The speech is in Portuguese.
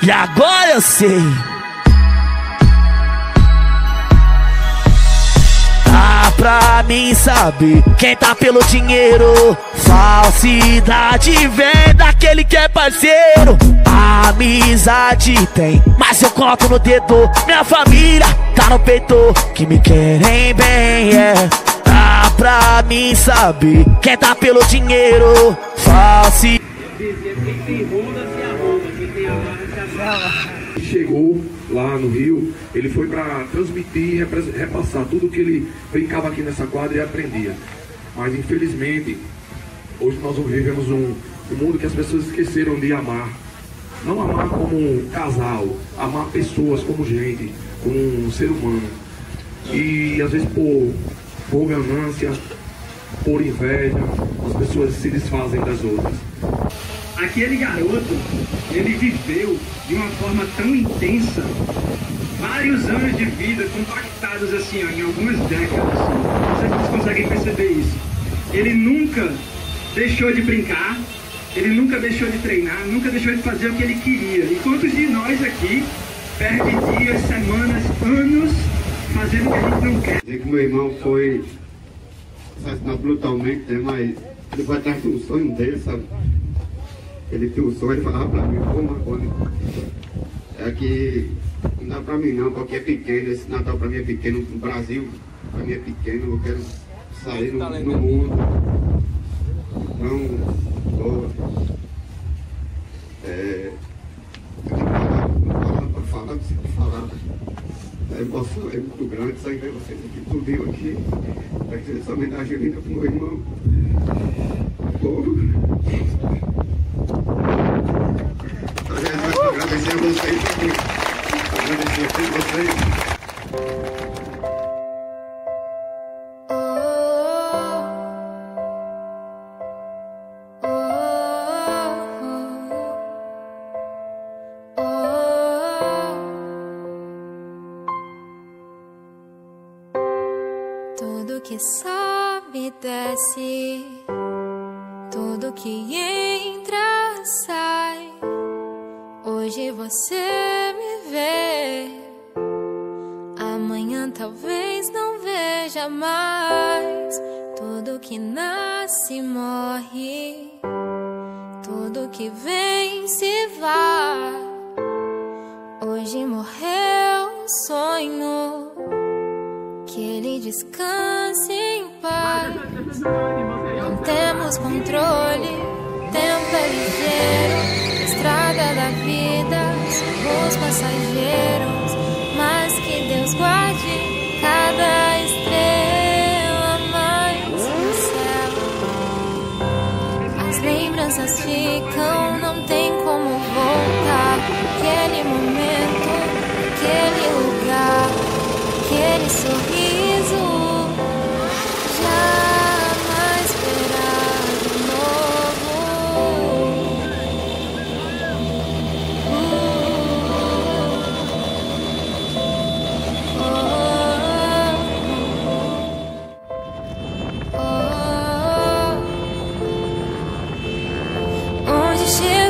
E agora eu sei. Dá pra mim saber quem tá pelo dinheiro. Falsidade vem daquele que é parceiro. Amizade tem, mas eu conto no dedo. Minha família tá no peito, que me querem bem, Dá pra mim saber quem tá pelo dinheiro. Falsidade. Chegou lá no Rio, ele foi para transmitir e repassar tudo que ele brincava aqui nessa quadra e aprendia. Mas infelizmente, hoje nós vivemos um mundo que as pessoas esqueceram de amar. Não amar como um casal, amar pessoas como gente, como um ser humano. E às vezes por ganância, por inveja, as pessoas se desfazem das outras. Aquele garoto, ele viveu de uma forma tão intensa, vários anos de vida compactados assim, ó, em algumas décadas. Não sei se vocês conseguem perceber isso. Ele nunca deixou de brincar, ele nunca deixou de treinar, nunca deixou de fazer o que ele queria. E quantos de nós aqui perde dias, semanas, anos fazendo o que a gente não quer? Dizer que meu irmão foi assassinado brutalmente, né? Mas ele foi atrás do sonho dele, sabe? Ele tinha um sonho, ele falava pra mim, pô, Marconi, é que não dá pra mim não, porque é pequeno, esse Natal pra mim é pequeno, no Brasil pra mim é pequeno, eu quero sair no mundo. Então, não dá pra falar, não consigo falar. A emoção é muito grande, só em ver vocês aqui, tudo aqui, pra fazer essa homenagem linda pro meu irmão. Agradecer a vocês aqui. Agradecer a todos vocês. Tudo que sobe desce, tudo que entra sai. Hoje você me vê, amanhã talvez não veja mais. Tudo que nasce morre, tudo que vem se vai. Hoje morreu o sonho, que ele descanse em paz. Não temos controle, tempo é ligeiro, estrada da vida, somos passageiros. Mas que Deus guarde cada estrela mais no céu. As lembranças ficam, não tem como voltar. Aquele momento, aquele lugar, aquele sorriso, jamais verá de novo. Onde chega